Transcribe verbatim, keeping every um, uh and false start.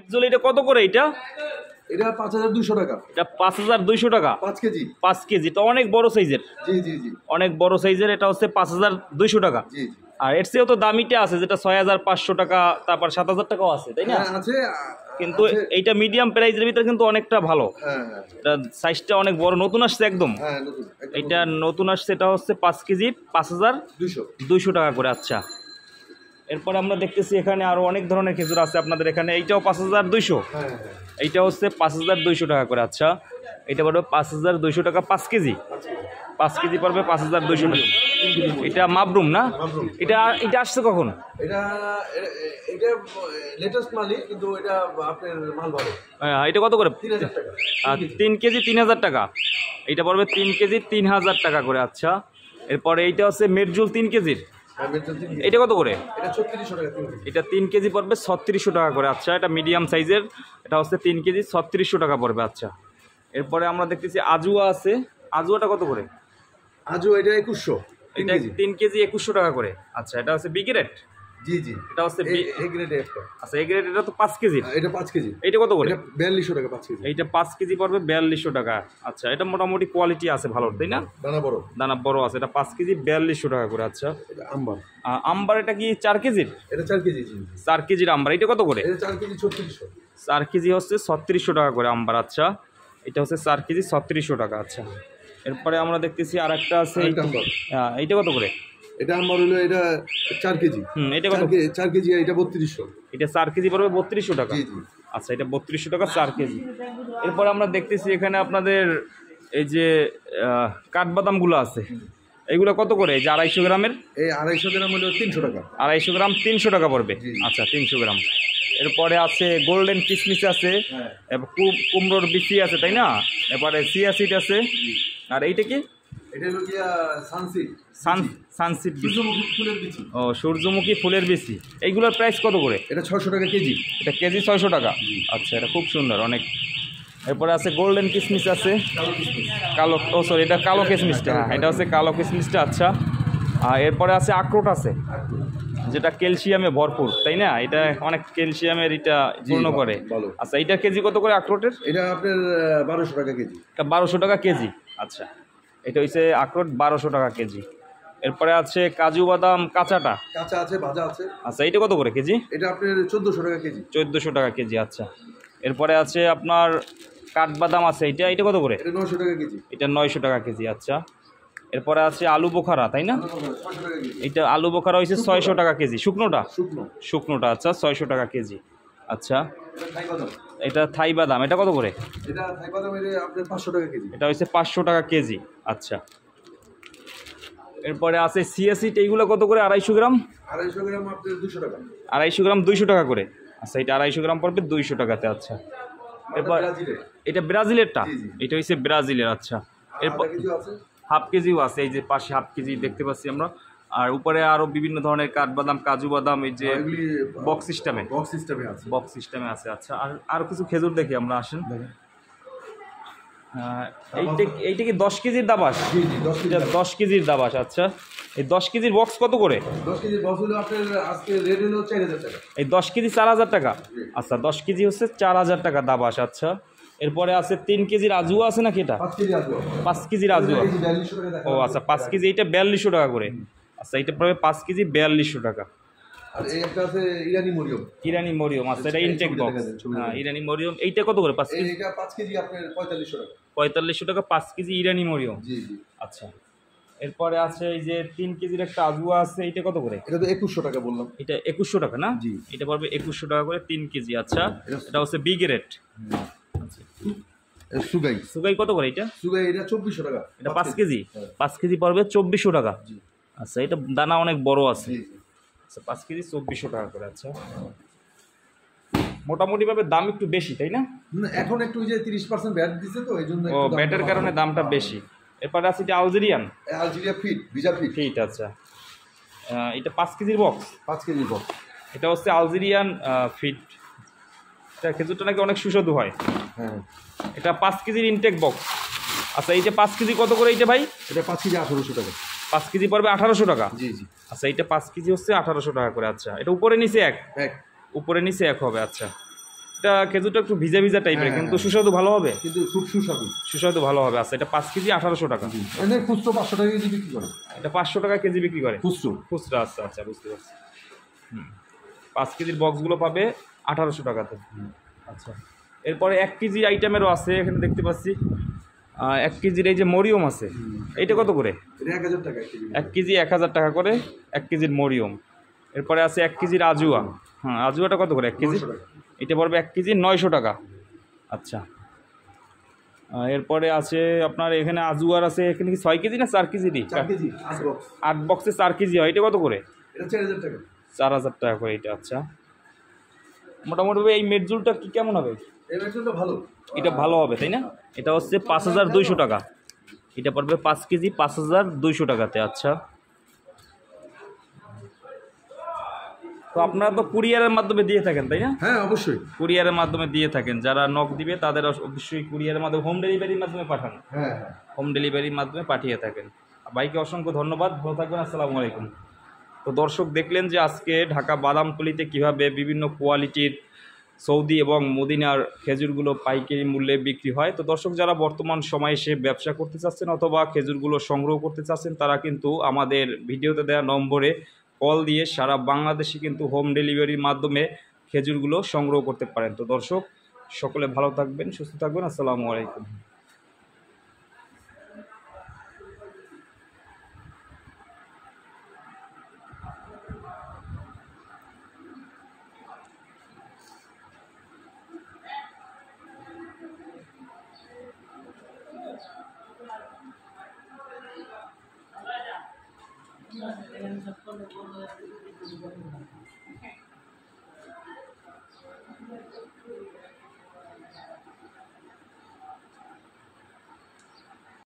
Medjool এটা কত করে এটা? এটা পাঁচ হাজার দুইশো টাকা। এটা পাঁচ হাজার দুইশো টাকা পাঁচ কেজি। পাঁচ কেজি এটা অনেক বড় সাইজের। জি জি জি অনেক বড় সাইজের, এটা হচ্ছে পাঁচ হাজার দুইশো টাকা। জি জি। আর এর চেয়েও তো দামিটা আছে যেটা ছয় হাজার পাঁচশো টাকা, তারপর সাত হাজার টাকাও আছে, তাই না? আছে, কিন্তু এইটা মিডিয়াম প্রাইসের ভিতরে কিন্তু অনেকটা ভালো। হ্যাঁ হ্যাঁ, এটা সাইজটা অনেক বড়, নতুন আসছে একদম। হ্যাঁ নতুন, এটা নতুন আসছে, এটা হচ্ছে পাঁচ কেজি পাঁচ হাজার দুইশো দুইশো টাকা করে। আচ্ছা, এরপরে আমরা দেখতেছি এখানে আরো অনেক ধরনের খেজুর আছে আপনাদের এখানে। এইটাও পাঁচ হাজার দুইশো, হ্যাঁ হ্যাঁ, এইটা হচ্ছে পাঁচ হাজার দুইশো টাকা করে। আচ্ছা, এটা পড়বে পাঁচ হাজার দুইশো টাকা পাঁচ কেজি। পাঁচ কেজি পড়বে পাঁচ হাজার দুইশো টাকা। এটা মাবরুম না? এটা এটা আসছে কখন? এটা এটা লেটেস্ট মালই, কিন্তু এটা আপনার মাল ভালো। হ্যাঁ, এটা কত করে? তিন হাজার টাকা। আর তিন কেজি তিন হাজার টাকা। এইটা পড়বে তিন কেজি তিন হাজার টাকা করে। আচ্ছা, এরপরে এইটা হচ্ছে মেটজুল তিন কেজির, এটা কত করে? এটা ছত্রিশশো টাকা। এটা তিন কেজি পড়বে ছত্রিশশো টাকা করে। আচ্ছা, এটা মিডিয়াম সাইজের, এটা হচ্ছে তিন কেজি ছত্রিশশো টাকা পড়বে। আচ্ছা, এরপরে আমরা দেখতেছি আজুয়া আছে। আজুয়াটা কত করে? আজু এটা একুশশো, এটা তিন কেজি একুশশো টাকা করে। আচ্ছা, এটা হচ্ছে বি গ্রেড। জি জি, এটা হচ্ছে এ গ্রেড একটা। আচ্ছা, এ গ্রেড, এটা তো পাঁচ কেজি। এটা পাঁচ কেজি। এইটা কত করে? এটা বিয়াল্লিশশো টাকা পাঁচ কেজি। এইটা পাঁচ কেজি পড়বে বিয়াল্লিশশো টাকা। আচ্ছা, এটা মোটামুটি কোয়ালিটি আছে ভালো, তাই না? দানা বড়, দানা বড় আছে। এটা পাঁচ কেজি বিয়াল্লিশশো টাকা করে। আচ্ছা, এটা আম্বার। আম্বার এটা কি চার কেজির? এটা চার কেজি। চার কেজির আম্বার, এটা কত করে? এটা চার কেজি ছত্রিশশো। চার কেজি হচ্ছে ছত্রিশশো টাকা করে আম্বার। আচ্ছা, এটা হচ্ছে চার কেজি ছত্রিশশো টাকা। আচ্ছা, এরপরে আমরা দেখতেছি আর একটা আছে, হ্যাঁ, এইটা কত করে? এটা আম্বার হলো এটা চার কেজি। হুম, এটা কত? চার কেজি, এটা বত্রিশশো। এটা চার কেজি পড়বে বত্রিশশো টাকা। জি জি। আচ্ছা, এটা বত্রিশশো টাকা চার কেজি। এরপরে আমরা দেখতেছি এখানে আপনাদের এই যে কাঠবাদামগুলো আছে, এইগুলো কত করে? এই যে আড়াইশো গ্রামের, এই আড়াইশো গ্রাম হলো তিনশো টাকা। আড়াইশো গ্রাম তিনশো টাকা পড়বে। আচ্ছা, তিনশো গ্রাম। এরপরে আছে গোল্ডেন কিসমিস আছে, কুমড়োর বিচি আছে, তাই না? এরপরে চিয়া সিড আছে। আর এইটা কি? এটা হলো কি সানসিড। সান সানসিড সূর্যমুখী ফুলের বিচি। ও, সূর্যমুখী ফুলের বিচি। এইগুলোর প্রাইস কত করে? এটা ছয়শো টাকা কেজি। এটা কেজি ছয়শো টাকা। আচ্ছা, এটা খুব সুন্দর অনেক। এরপরে আছে গোল্ডেন কিসমিস আছে, কালো, ও সরি, এটা কালো কিসমিসটা। হ্যাঁ, এটা হচ্ছে কালো কিসমিসটা। আচ্ছা, আর এরপরে আছে আখরোট আছে, যেটা ক্যালসিয়ামে ভরপুর, তাই না? এটা অনেক ক্যালসিয়ামের এটা পূর্ণ করে। আচ্ছা, এটা কেজি কত করে আখরোটের? এটা আপনার বারোশো টাকা কেজি। এটা বারোশো টাকা কেজি। আচ্ছা, এটা হচ্ছে আখরোট বারোশো টাকা কেজি। এরপরে আছে কাজু বাদাম কাঁচাটা, কাঁচা আছে, ভাজা আছে। আচ্ছা, এটা কত করে কেজি? এটা আপনার চোদ্দোশো টাকা কেজি। চোদ্দোশো টাকা কেজি। আচ্ছা, এরপরে আছে আপনার কাঠবাদাম আছে, এটা এটা কত করে? এটা নয়শো টাকা কেজি। এটা নয়শো টাকা কেজি। আচ্ছা, এরপরে আছে আলু বোখারা, তাই না? এটা আলু বোখারা হয়েছে ছয়শো টাকা কেজি। শুকনোটা? শুকনো শুকনোটা। আচ্ছা, ছয়শো টাকা কেজি। আচ্ছা, এটা থাই বাদাম, এটা কত করে? এটা থাই বাদাম আপনার পাঁচশো টাকা কেজি। এটা হচ্ছে পাঁচশো টাকা কেজি। আচ্ছা, এরপরে আছে চিয়া সিড, এইগুলো কত করে? আড়াইশো গ্রাম। আড়াইশো গ্রাম আপনার দুশো টাকা। আড়াইশো গ্রাম দুইশো টাকা করে। আচ্ছা, এটা আড়াইশো গ্রাম পড়বে দুইশো টাকাতে। আচ্ছা, এরপর এটা ব্রাজিলেরটা, এটা হচ্ছে ব্রাজিলের। আচ্ছা, এরপর হাফ কেজিও আছে, এই যে পাশে হাফ কেজি দেখতে পাচ্ছি আমরা। আর উপরে আরো বিভিন্ন ধরনের কাঠবাদাম, কাজু বাদাম, এই যে বক্স সিস্টেমে বক্স সিস্টেমে আছে বক্স সিস্টেমে আছে। আচ্ছা, আর আরো কিছু খেজুর দেখি আমরা, আসেন। এইটা এইটা কি দশ কেজির দাবাস? দশ কেজির দাবাস। আচ্ছা, এই দশ কেজির বক্স কত করে? দশ কেজির বক্স হলো আপনার আজকে রেট হলো চার হাজার টাকা। এই দশ কেজি চার হাজার টাকা। আচ্ছা, দশ কেজি হচ্ছে চার হাজার টাকা দাবাস। আচ্ছা, এরপরে আছে তিন কেজির আজুয়া আছে নাকি? এটা পাঁচ কেজির আজুয়া। ও আচ্ছা, পাঁচ কেজি, এইটা বিয়াল্লিশশো টাকা করে। আচ্ছা, এটা পড়বে পাঁচ কেজি বিয়াল্লিশশো টাকা। আর এই একটা আছে ইরানি মরিয়ম। ইরানি মরিয়ম। আচ্ছা, এটা ইনটেক বক্স। হ্যাঁ, ইরানি মরিয়ম। এইটা কত করে? পাঁচ কেজি। এটা পাঁচ কেজি আপনার পঁয়তাল্লিশশো টাকা। পঁয়তাল্লিশশো টাকা পাঁচ কেজি ইরানি মরিয়ম। জি জি। আচ্ছা, এরপরে আছে এই যে তিন কেজির একটা আজুয়া আছে, এইটা কত করে? এটা তো একুশশো টাকা বললাম। এটা একুশশো টাকা না? জি। এটা পড়বে একুশশো টাকা করে তিন কেজি। আচ্ছা, এটা হচ্ছে বি গ্রেড। আচ্ছা, সুগাই। সুগাই কত করে এটা? সুগাই এটা চব্বিশশো টাকা। এটা পাঁচ কেজি। পাঁচ কেজি পড়বে চব্বিশশো টাকা। আচ্ছা, এটা দানা অনেক বড় আছে। আচ্ছা, পাঁচ কেজি চব্বিশশো টাকা করে। আচ্ছা, মোটামুটি ভাবে দাম একটু বেশি, তাই না? এখন একটু যে তিরিশ পার্সেন্ট ব্যাট দিচ্ছে তো, এই জন্য। ও, ব্যাটের কারণে দামটা বেশি। এরপরে আছে এটা Algerian. Algeria fit, visa fit. Fit. আচ্ছা, এটা পাঁচ কেজির বক্স। পাঁচ কেজির বক্স। এটা হচ্ছে আলজেরিয়ান ফিট। এটা খেজুরটা নাকি অনেক সুস্বাদু হয়। হ্যাঁ, এটা পাঁচ কেজির ইনটেক বক্স। আচ্ছা, এইটা পাঁচ কেজি কত করে এইটা ভাই? এটা পাঁচ কেজি আঠারোশো টাকা। পাঁচ কেজি পড়বে আঠারোশো টাকা। জি জি। আচ্ছা, এইটা পাঁচ কেজি হচ্ছে আঠারোশো টাকা করে। আচ্ছা, এটা উপরে নিচে এক? এক। উপরে নিচে এক হবে। আচ্ছা, এটা খেজুরটা একটু ভিজা ভিজা টাইপের, হ্যাঁ, কিন্তু হ্যাঁ। সুস্বাদু ভালো হবে। কিন্তু খুব সুস্বাদু। সুস্বাদু ভালো হবে। আচ্ছা, এটা পাঁচ কেজি আঠারোশো টাকা। এনে খুচরো পাঁচশো টাকা কেজি বিক্রি করে। এটা পাঁচশো টাকা কেজি বিক্রি করে খুচরো। খুচরা। আচ্ছা আচ্ছা, বুঝতে পারছি। হুম, পাঁচ কেজির বক্সগুলো পাবে আঠারোশো টাকাতে। আচ্ছা, এরপরে এক কেজি আইটেমেরও আছে এখানে দেখতে পাচ্ছি। আহ, এক কেজির এই যে মরিয়ম আছে, এইটা কত করে? এটা এক হাজার টাকা কেজি। এক কেজি এক হাজার টাকা করে এক কেজির মরিয়ম। এরপরে আছে এক কেজির আজুয়া। হ্যাঁ, আজুয়াটা কত করে এক কেজি? নয়শো টাকা। এটা পড়বে এক কেজি নয়শো টাকা। আচ্ছা, আহ, এরপরে আছে আপনার এখানে আজুয়ার আছে, এখানে কি ছয় কেজি না চার কেজিরই? চার কেজি আট বক্স। আট বক্সে চার কেজি হয়, এটা কত করে? এটা চার হাজার টাকা। চার হাজার টাকা করে এটা। আচ্ছা, মোটামুটি এই মেটজুলটা কি কেমন হবে? এই ভ্যাকসিনটা ভালো। এটা ভালো হবে তাই না? এটা হচ্ছে পাঁচ হাজার দুইশো টাকা। এটা পড়বে পাঁচ কেজি পাঁচ হাজার দুইশো টাকাতে। আচ্ছা, তো আপনারা তো কুরিয়ারের মাধ্যমে দিয়ে থাকেন তাই না? হ্যাঁ অবশ্যই। কুরিয়ারের মাধ্যমে দিয়ে থাকেন, যারা নক দিবে তাদের অবশ্যই কুরিয়ারের মাধ্যমে হোম ডেলিভারির মাধ্যমে পাঠান। হ্যাঁ হোম ডেলিভারির মাধ্যমে পাঠিয়ে থাকেন। ভাইকে অসংখ্য ধন্যবাদ, ভালো থাকবেন, আসসালামু আলাইকুম। তো দর্শক দেখলেন যে আজকে ঢাকা বাদামতলিতে কীভাবে বিভিন্ন কোয়ালিটির সৌদি এবং মদিনার খেজুরগুলো পাইকারি মূল্যে বিক্রি হয়। তো দর্শক যারা বর্তমান সময়ে এসে ব্যবসা করতে চাচ্ছেন অথবা খেজুরগুলো সংগ্রহ করতে চাচ্ছেন, তারা কিন্তু আমাদের ভিডিওতে দেওয়া নম্বরে কল দিয়ে সারা বাংলাদেশে কিন্তু হোম ডেলিভারির মাধ্যমে খেজুরগুলো সংগ্রহ করতে পারেন। তো দর্শক সকলে ভালো থাকবেন, সুস্থ থাকবেন, আসসালামু আলাইকুম। Gracias.